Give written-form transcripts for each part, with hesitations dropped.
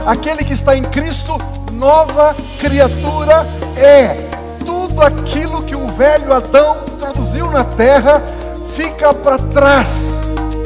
aquele que está em Cristo, nova criatura é. Tudo aquilo que o velho Adão introduziu na terra fica para trás.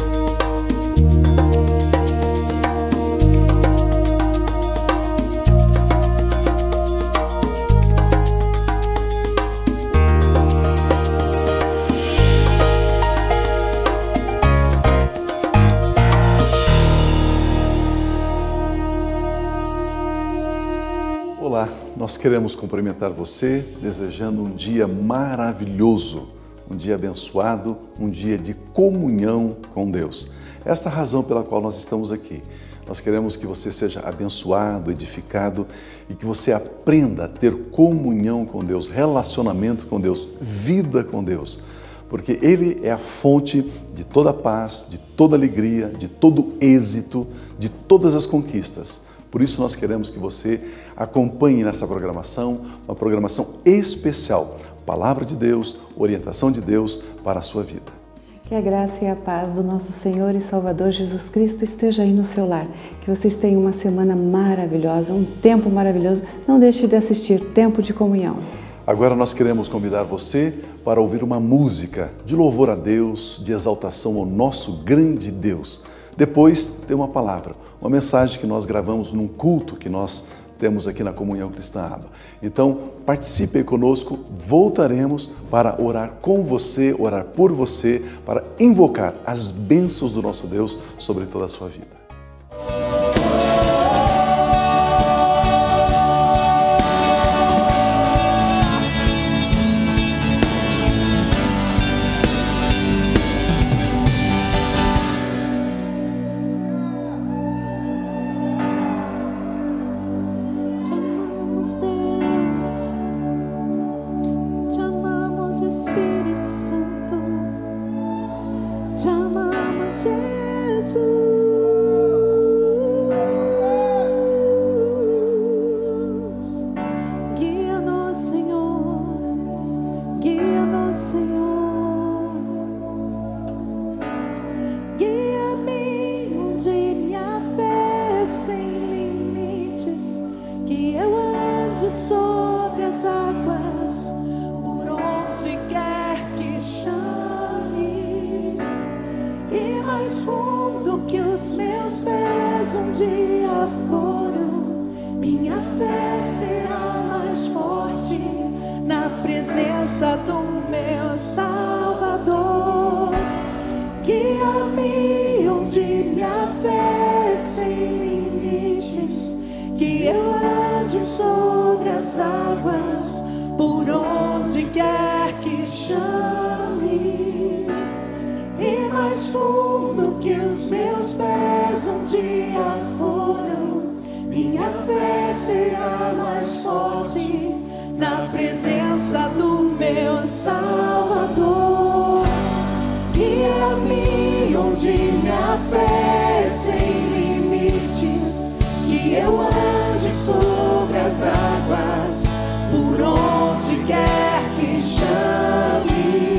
Olá, nós queremos cumprimentar você, desejando um dia maravilhoso, um dia abençoado, um dia de comunhão com Deus. Esta é a razão pela qual nós estamos aqui. Nós queremos que você seja abençoado, edificado e que você aprenda a ter comunhão com Deus, relacionamento com Deus, vida com Deus. Porque Ele é a fonte de toda paz, de toda alegria, de todo êxito, de todas as conquistas. Por isso nós queremos que você acompanhe nessa programação, uma programação especial, Palavra de Deus, orientação de Deus para a sua vida. Que a graça e a paz do nosso Senhor e Salvador Jesus Cristo esteja aí no seu lar. Que vocês tenham uma semana maravilhosa, um tempo maravilhoso. Não deixe de assistir Tempo de Comunhão. Agora nós queremos convidar você para ouvir uma música de louvor a Deus, de exaltação ao nosso grande Deus. Depois tem uma palavra, uma mensagem que nós gravamos num culto que nós temos aqui na Comunhão Cristã Aba. Então, participe conosco, voltaremos para orar com você, orar por você, para invocar as bênçãos do nosso Deus sobre toda a sua vida. Espírito Santo, te amamos, Jesus. Guia-nos, Senhor, guia-nos, Senhor. Guia-me onde minha fé sem limites, que eu ande sobre as águas. Mais fundo que os meus pés um dia foram, minha fé será mais forte na presença do meu Salvador. Guia-me onde minha fé sem limites, que eu ande sobre as águas, por onde quer que chames. E mais fundo que os meus pés um dia foram, minha fé será mais forte na presença do meu Salvador. Guia-me onde minha fé é sem limites, que eu ande sobre as águas, por onde quer que chames.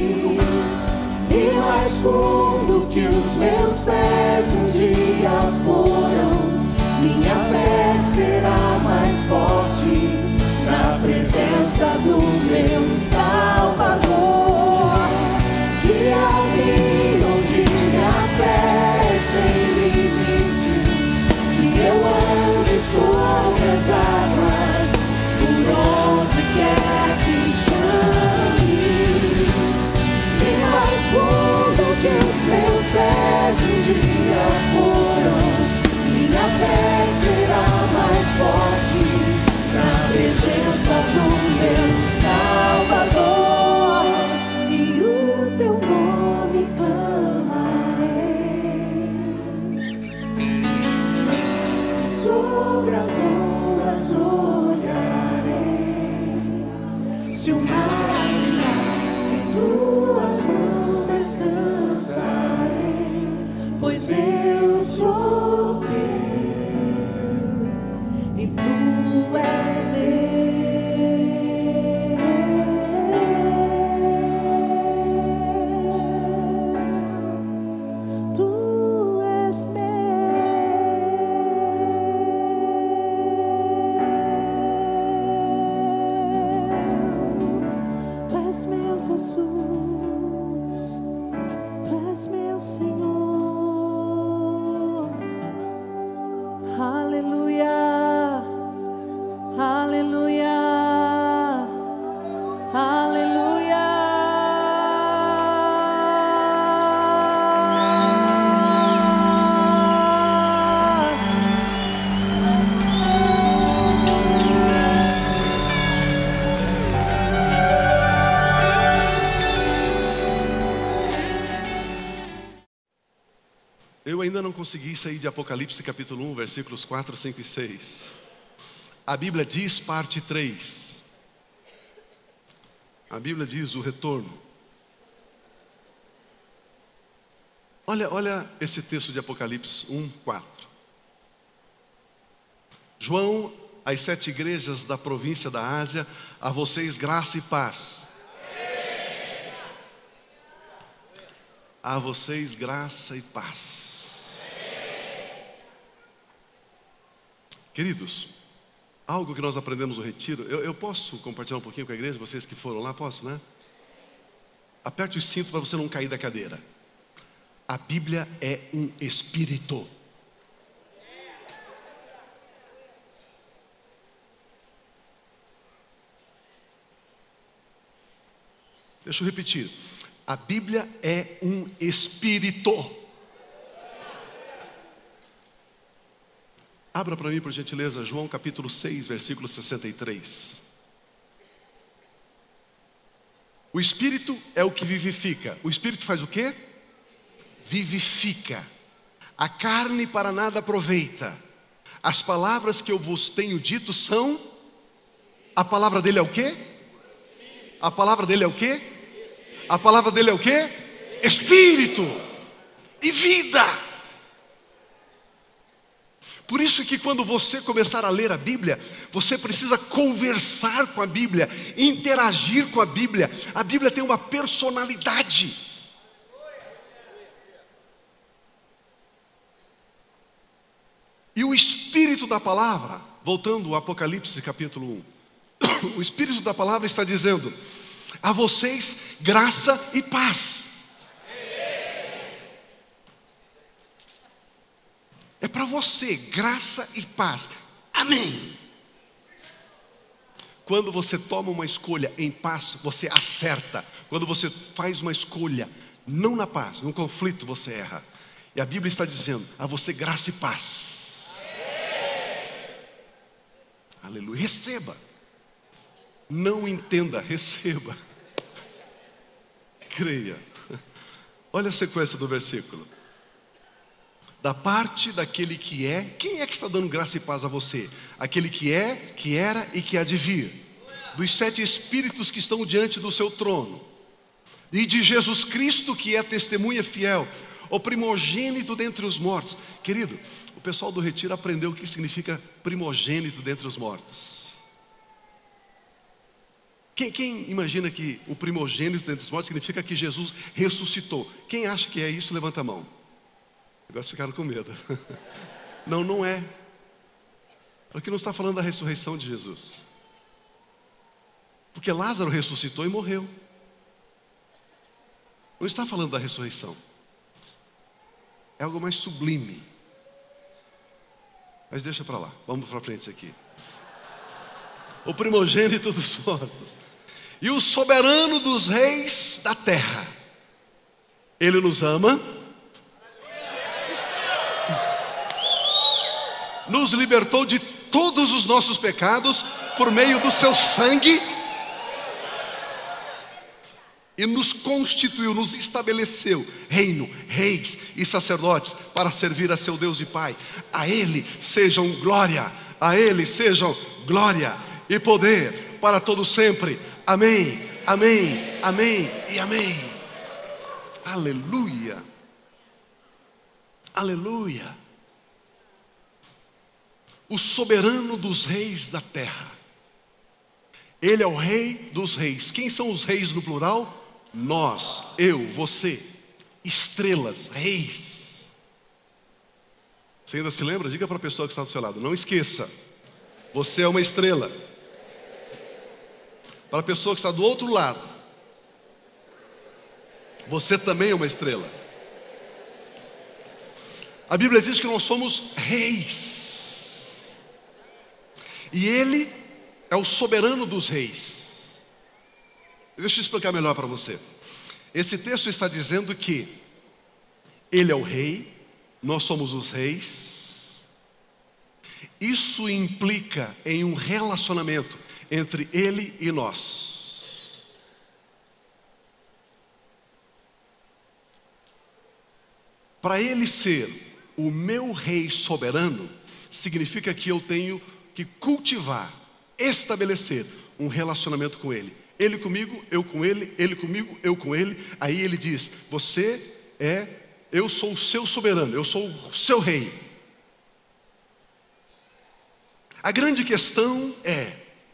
E mais fundo que os meus pés um dia foram, minha fé será mais forte na presença do meu Salvador. Guia-me onde minha fé é sem limites, que eu ande sobre as águas, por onde quer que chames. E mais fundo que os meus pés um dia foram, minha fé será mais forte na presença do meu Salvador. E o teu nome clamarei, e sobre as ondas olharei. Se o mar em tuas mãos descansarei, pois eu sou teu e tu és meu. Tu és meu. Jesus, Tu és meu Senhor. Aleluia, aleluia, aleluia. Eu ainda não consegui sair de Apocalipse capítulo 1, versículos 4, 5 e 6. A Bíblia diz, parte 3. A Bíblia diz o retorno. Olha esse texto de Apocalipse 1, 4. João, às 7 igrejas da província da Ásia, a vocês graça e paz. A vocês graça e paz. Queridos, algo que nós aprendemos no retiro, eu posso compartilhar um pouquinho com a igreja, vocês que foram lá, posso, né? Aperte o cinto para você não cair da cadeira. A Bíblia é um espírito. Deixa eu repetir. A Bíblia é um espírito. Abra para mim, por gentileza, João capítulo 6, versículo 63. O Espírito é o que vivifica. O Espírito faz o quê? Vivifica. A carne para nada aproveita. As palavras que eu vos tenho dito são... A palavra dele é o quê? A palavra dele é o quê? A palavra dele é o quê? Espírito e vida. Por isso que quando você começar a ler a Bíblia, você precisa conversar com a Bíblia, interagir com a Bíblia. A Bíblia tem uma personalidade. E o Espírito da palavra, voltando ao Apocalipse capítulo 1, o Espírito da palavra está dizendo: a vocês graça e paz. É para você, graça e paz. Amém. Quando você toma uma escolha em paz, você acerta. Quando você faz uma escolha não na paz, no conflito, você erra. E a Bíblia está dizendo: a você graça e paz. Aleluia. Receba. Não entenda, receba. Creia. Olha a sequência do versículo. Da parte daquele que é. Quem é que está dando graça e paz a você? Aquele que é, que era e que há de vir. Dos 7 espíritos que estão diante do seu trono. E de Jesus Cristo, que é testemunha fiel, o primogênito dentre os mortos. Querido, o pessoal do retiro aprendeu o que significa primogênito dentre os mortos. Quem imagina que o primogênito dentre os mortos significa que Jesus ressuscitou? Quem acha que é isso, levanta a mão. Agora ficaram com medo. Não, não é. Porque não está falando da ressurreição de Jesus. Porque Lázaro ressuscitou e morreu. Não está falando da ressurreição. É algo mais sublime. Mas deixa para lá, vamos para frente aqui. O primogênito dos mortos e o soberano dos reis da terra. Ele nos ama, nos libertou de todos os nossos pecados por meio do seu sangue e nos constituiu, nos estabeleceu reino, reis e sacerdotes para servir a seu Deus e Pai. A Ele sejam glória, a Ele sejam glória e poder para todo sempre. Amém, amém, amém e amém. Aleluia, aleluia. O soberano dos reis da terra. Ele é o rei dos reis. Quem são os reis no plural? Nós, eu, você. Estrelas, reis. Você ainda se lembra? Diga para a pessoa que está do seu lado: não esqueça, você é uma estrela. Para a pessoa que está do outro lado: Você também é uma estrela. A Bíblia diz que nós somos reis. E Ele é o soberano dos reis. Deixa eu explicar melhor para você. Esse texto está dizendo que Ele é o rei, nós somos os reis. Isso implica em um relacionamento entre Ele e nós. Para Ele ser o meu rei soberano, significa que eu tenho que cultivar, estabelecer um relacionamento com Ele. Ele comigo, eu com Ele, Ele comigo, eu com Ele. Aí Ele diz, eu sou o seu soberano, eu sou o seu rei. A grande questão é,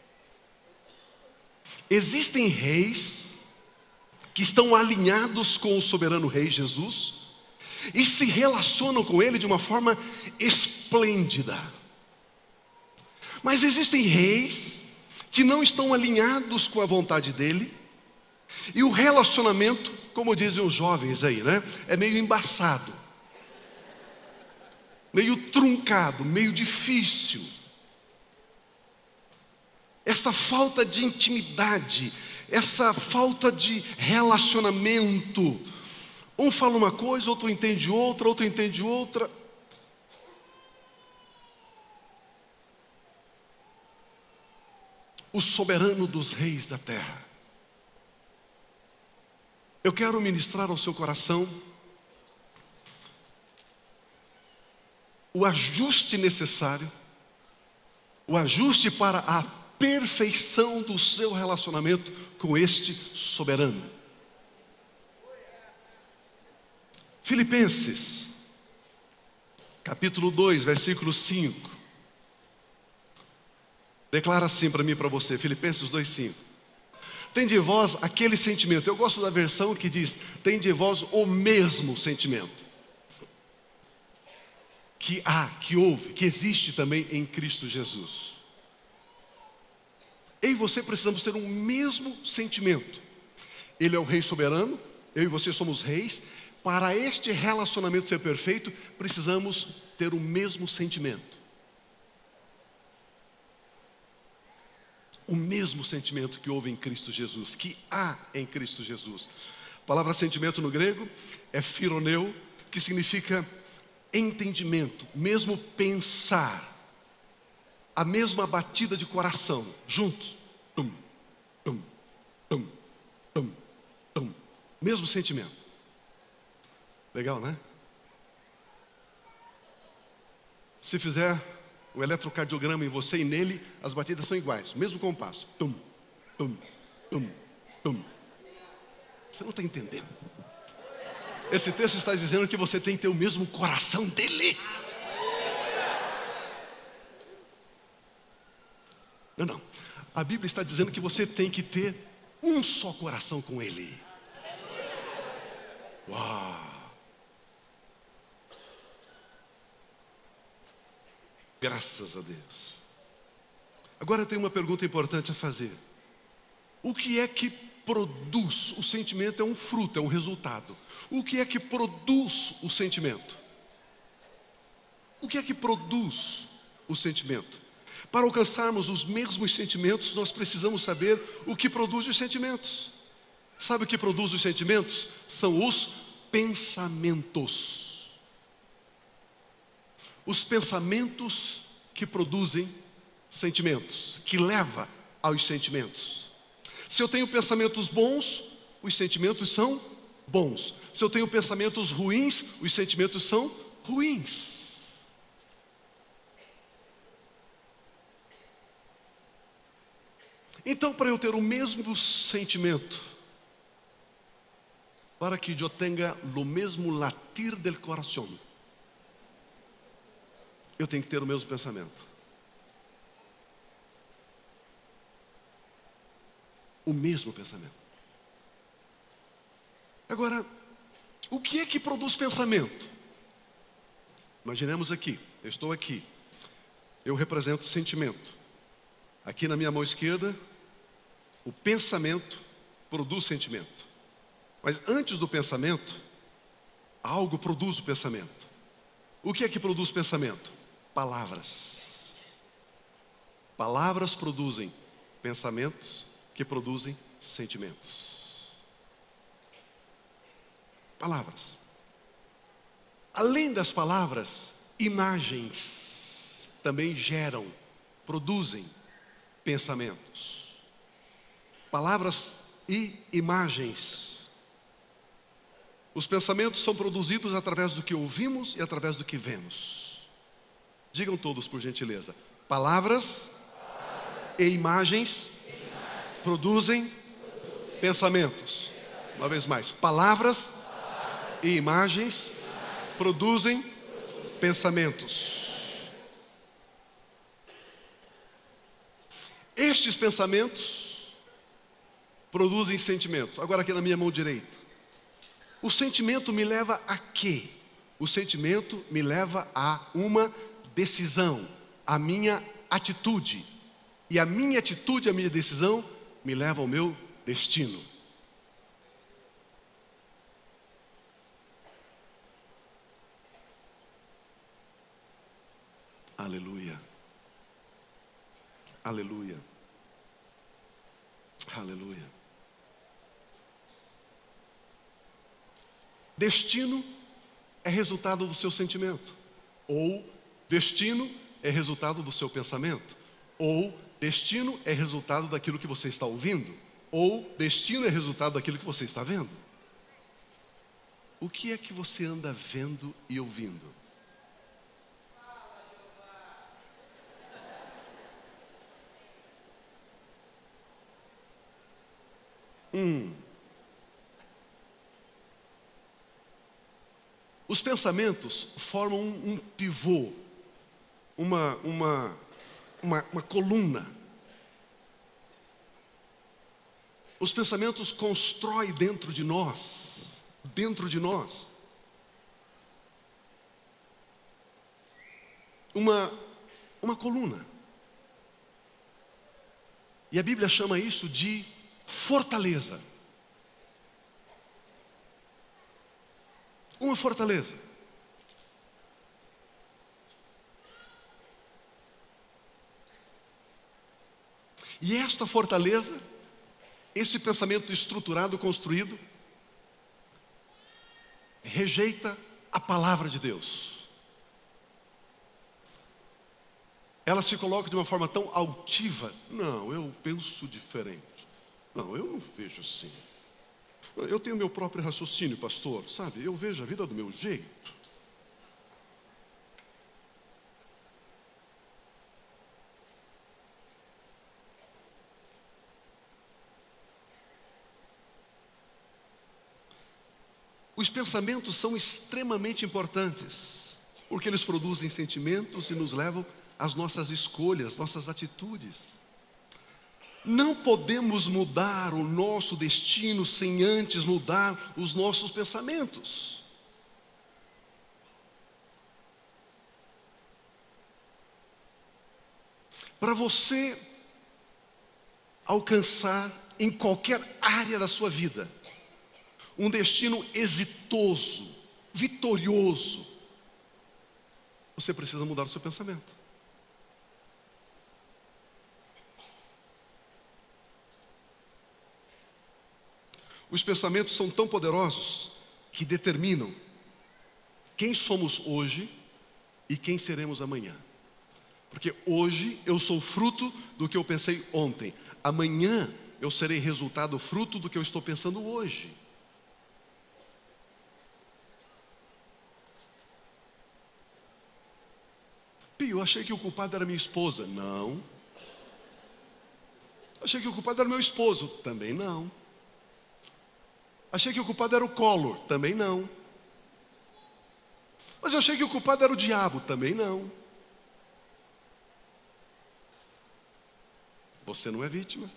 existem reis que estão alinhados com o soberano rei Jesus e se relacionam com Ele de uma forma esplêndida. Mas existem reis que não estão alinhados com a vontade dEle, e o relacionamento, como dizem os jovens aí, né? É meio embaçado, meio truncado, meio difícil. Essa falta de intimidade, essa falta de relacionamento. Um fala uma coisa, outro entende outra, outro entende outra. O soberano dos reis da terra. Eu quero ministrar ao seu coração o ajuste necessário, o ajuste para a perfeição do seu relacionamento com este soberano. Filipenses, capítulo 2, versículo 5. Declara assim para mim e para você, Filipenses 2,5. Tem de vós aquele sentimento. Eu gosto da versão que diz, tem de vós o mesmo sentimento que houve, que existe também em Cristo Jesus. Eu e você precisamos ter um mesmo sentimento. Ele é o rei soberano, eu e você somos reis. Para este relacionamento ser perfeito, precisamos ter o mesmo sentimento. O mesmo sentimento que houve em Cristo Jesus, que há em Cristo Jesus. A palavra sentimento no grego é phironeo, que significa entendimento, mesmo pensar, a mesma batida de coração, juntos. Tum, tum, tum, tum, tum. Mesmo sentimento. Legal, né? Se fizer o eletrocardiograma em você e nele, as batidas são iguais, o mesmo compasso. Tum, tum, tum, tum. Você não está entendendo. Esse texto está dizendo que você tem que ter o mesmo coração dele. Não. A Bíblia está dizendo que você tem que ter um só coração com Ele. Uau! Graças a Deus. Agora eu tenho uma pergunta importante a fazer. O que é que produz? O sentimento é um fruto, é um resultado. O que é que produz o sentimento? O que é que produz o sentimento? Para alcançarmos os mesmos sentimentos, nós precisamos saber o que produz os sentimentos. Sabe o que produz os sentimentos? São os pensamentos. Os pensamentos que produzem sentimentos, que levam aos sentimentos. Se eu tenho pensamentos bons, os sentimentos são bons. Se eu tenho pensamentos ruins, os sentimentos são ruins. Então, para eu ter o mesmo sentimento, para que eu tenha o mesmo latir del coração, eu tenho que ter o mesmo pensamento. O mesmo pensamento. Agora, o que é que produz pensamento? Imaginemos aqui, eu estou aqui, eu represento o sentimento. Aqui na minha mão esquerda, o pensamento produz sentimento. Mas antes do pensamento, algo produz o pensamento. O que é que produz pensamento? Palavras. Palavras produzem pensamentos que produzem sentimentos. Palavras. Além das palavras, imagens também geram, produzem pensamentos. Palavras e imagens. Os pensamentos são produzidos através do que ouvimos e através do que vemos. Digam todos, por gentileza. Palavras e imagens produzem pensamentos. Uma vez mais. Palavras e imagens produzem pensamentos. Estes pensamentos produzem sentimentos. Agora aqui na minha mão direita. O sentimento me leva a quê? O sentimento me leva a uma decisão, a minha atitude. E a minha atitude, a minha decisão, me leva ao meu destino. Aleluia. Aleluia. Aleluia. Destino é resultado do seu sentimento. Ou destino é resultado do seu pensamento. Ou destino é resultado daquilo que você está ouvindo. Ou destino é resultado daquilo que você está vendo. O que é que você anda vendo e ouvindo? Os pensamentos formam um pivô, uma coluna. Os pensamentos constroem dentro de nós, uma coluna. E a Bíblia chama isso de fortaleza. Uma fortaleza. E esta fortaleza, esse pensamento estruturado, construído, rejeita a palavra de Deus. Ela se coloca de uma forma tão altiva. Não, eu penso diferente. Não, eu não vejo assim. Eu tenho meu próprio raciocínio, pastor, sabe? Eu vejo a vida do meu jeito. Os pensamentos são extremamente importantes, porque eles produzem sentimentos e nos levam às nossas escolhas, nossas atitudes. Não podemos mudar o nosso destino sem antes mudar os nossos pensamentos. Para você alcançar em qualquer área da sua vida um destino exitoso, vitorioso, você precisa mudar o seu pensamento. Os pensamentos são tão poderosos que determinam quem somos hoje e quem seremos amanhã. Porque hoje eu sou fruto do que eu pensei ontem. Amanhã eu serei resultado fruto do que eu estou pensando hoje. Pio, eu achei que o culpado era minha esposa. Não. Achei que o culpado era meu esposo. Também não. Achei que o culpado era o Collor. Também não. Mas eu achei que o culpado era o diabo. Também não. Você não é vítima.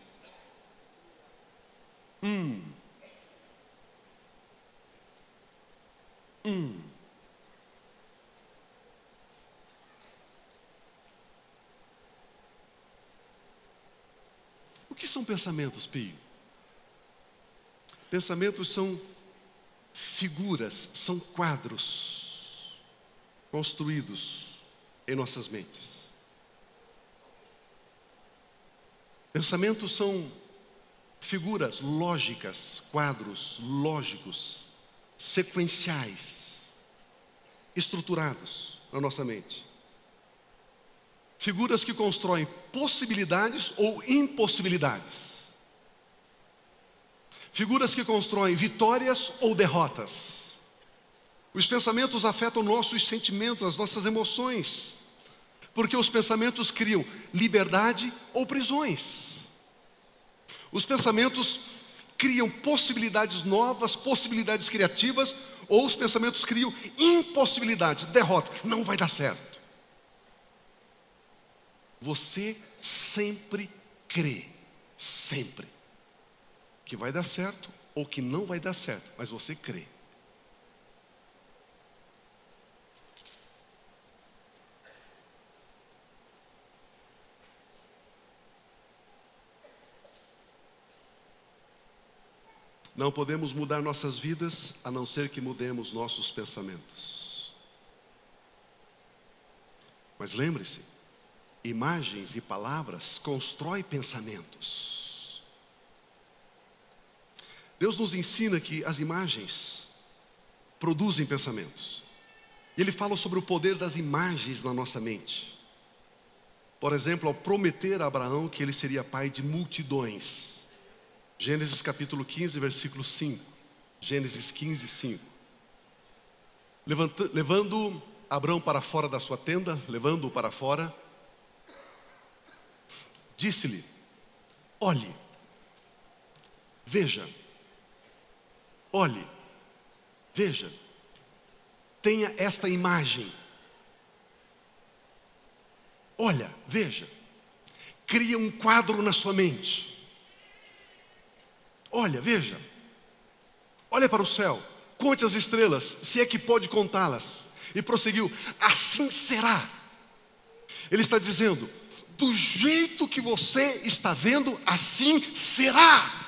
O que são pensamentos, Pio? Pensamentos são figuras, são quadros construídos em nossas mentes. Pensamentos são figuras lógicas, quadros lógicos, sequenciais, estruturados na nossa mente. Figuras que constroem possibilidades ou impossibilidades. Figuras que constroem vitórias ou derrotas. Os pensamentos afetam nossos sentimentos, as nossas emoções, porque os pensamentos criam liberdade ou prisões. Os pensamentos criam possibilidades novas, possibilidades criativas, ou os pensamentos criam impossibilidade, derrota. Não vai dar certo. Você sempre crê, sempre, que vai dar certo ou que não vai dar certo, mas você crê. Não podemos mudar nossas vidas a não ser que mudemos nossos pensamentos. Mas lembre-se, imagens e palavras constroem pensamentos. Deus nos ensina que as imagens produzem pensamentos. E Ele fala sobre o poder das imagens na nossa mente. Por exemplo, ao prometer a Abraão que ele seria pai de multidões. Gênesis capítulo 15, versículo 5. Gênesis 15, 5. Levando Abraão para fora da sua tenda, levando-o para fora, disse-lhe: olhe, veja, olhe, veja, tenha esta imagem. Olha, veja, cria um quadro na sua mente. Olha, veja, olha para o céu, conte as estrelas, se é que pode contá-las. E prosseguiu: assim será. Ele está dizendo: do jeito que você está vendo, assim será.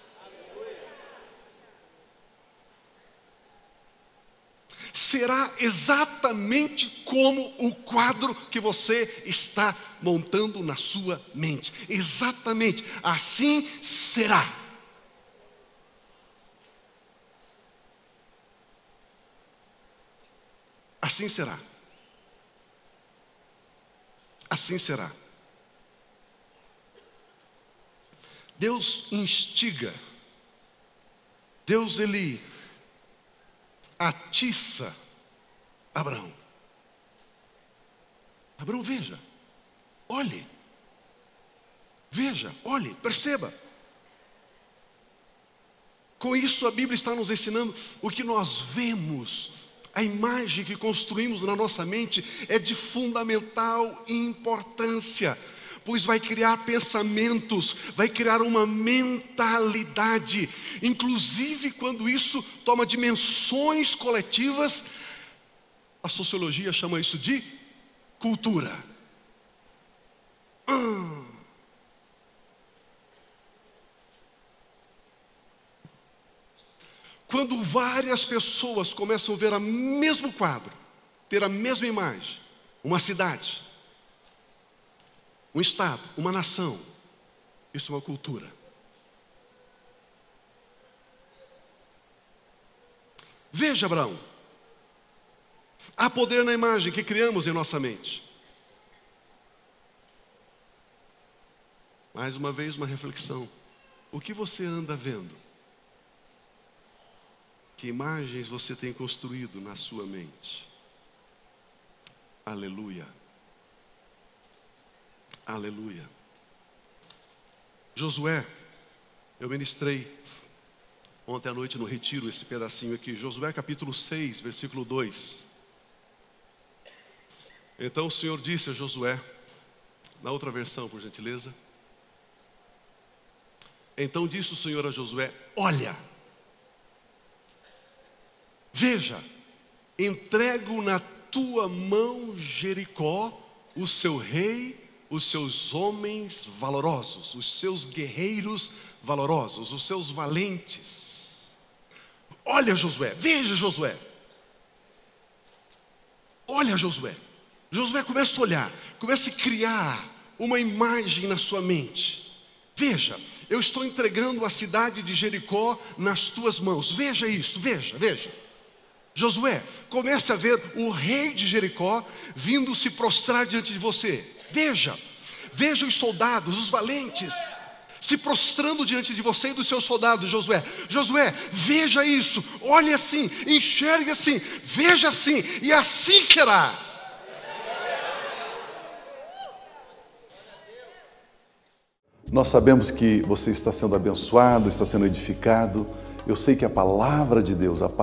Será exatamente como o quadro que você está montando na sua mente. Exatamente, assim será. Assim será. Assim será. Deus instiga. Deus, Ele atiça Abraão. Abraão, veja, olhe, veja, olhe, perceba. Com isso a Bíblia está nos ensinando o que nós vemos. A imagem que construímos na nossa mente é de fundamental importância, pois vai criar pensamentos, vai criar uma mentalidade. Inclusive quando isso toma dimensões coletivas, a sociologia chama isso de cultura. Quando várias pessoas começam a ver o mesmo quadro, ter a mesma imagem, uma cidade, um estado, uma nação, isso é uma cultura. Veja, Abraão, há poder na imagem que criamos em nossa mente. Mais uma vez, uma reflexão. O que você anda vendo? Que imagens você tem construído na sua mente? Aleluia. Aleluia. Josué, eu ministrei ontem à noite no retiro esse pedacinho aqui. Josué capítulo 6, versículo 2. Então o Senhor disse a Josué, na outra versão, por gentileza. Então disse o Senhor a Josué: olha, veja, entrego na tua mão Jericó, o seu rei, os seus homens valorosos, os seus guerreiros valorosos, os seus valentes. Olha Josué, veja Josué. Olha Josué. Josué começa a olhar, começa a criar uma imagem na sua mente. Veja, eu estou entregando a cidade de Jericó nas tuas mãos. Veja isso, veja. Josué, comece a ver o rei de Jericó vindo se prostrar diante de você. Veja os soldados, os valentes, se prostrando diante de você e dos seus soldados, Josué. Josué, veja isso, olhe assim, enxergue assim, veja assim, e assim será. Nós sabemos que você está sendo abençoado, está sendo edificado. Eu sei que a palavra de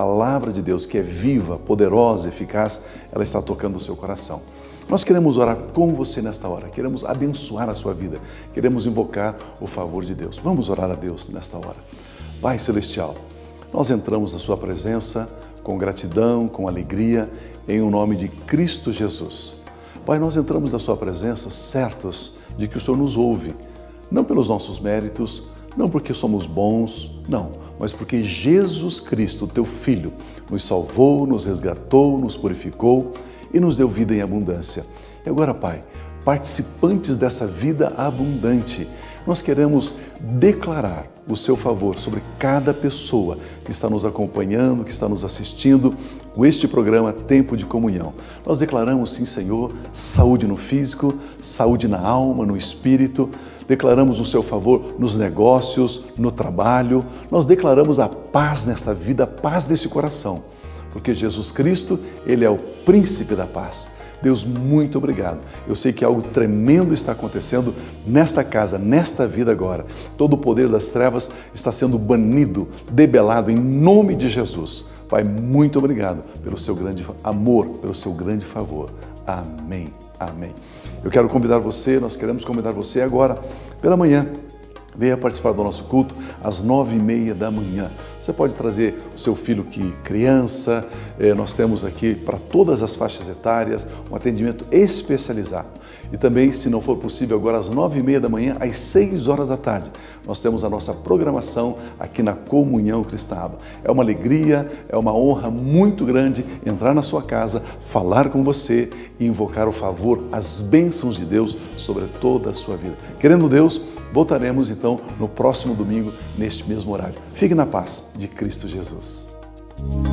Deus que é viva, poderosa, eficaz, ela está tocando o seu coração. Nós queremos orar com você nesta hora, queremos abençoar a sua vida, queremos invocar o favor de Deus. Vamos orar a Deus nesta hora. Pai Celestial, nós entramos na sua presença com gratidão, com alegria, em o nome de Cristo Jesus. Pai, nós entramos na sua presença certos de que o Senhor nos ouve, não pelos nossos méritos, não porque somos bons, não, mas porque Jesus Cristo, teu Filho, nos salvou, nos resgatou, nos purificou e nos deu vida em abundância. E agora, Pai, participantes dessa vida abundante, nós queremos declarar o seu favor sobre cada pessoa que está nos acompanhando, que está nos assistindo, este programa Tempo de Comunhão. Nós declaramos, sim, Senhor, saúde no físico, saúde na alma, no espírito. Declaramos o seu favor nos negócios, no trabalho. Nós declaramos a paz nesta vida, a paz desse coração, porque Jesus Cristo, Ele é o príncipe da paz. Deus, muito obrigado. Eu sei que algo tremendo está acontecendo nesta casa, nesta vida agora. Todo o poder das trevas está sendo banido, debelado em nome de Jesus. Pai, muito obrigado pelo seu grande amor, pelo seu grande favor. Amém. Amém. Eu quero convidar você, nós queremos convidar você agora, pela manhã, venha participar do nosso culto às 9h30 da manhã. Você pode trazer o seu filho que criança, nós temos aqui para todas as faixas etárias um atendimento especializado. E também, se não for possível, agora às 9h30 da manhã, às 6 horas da tarde, nós temos a nossa programação aqui na Comunhão Cristaba. É uma alegria, é uma honra muito grande entrar na sua casa, falar com você e invocar o favor, as bênçãos de Deus sobre toda a sua vida. Querendo Deus, voltaremos então no próximo domingo, neste mesmo horário. Fique na paz de Cristo Jesus.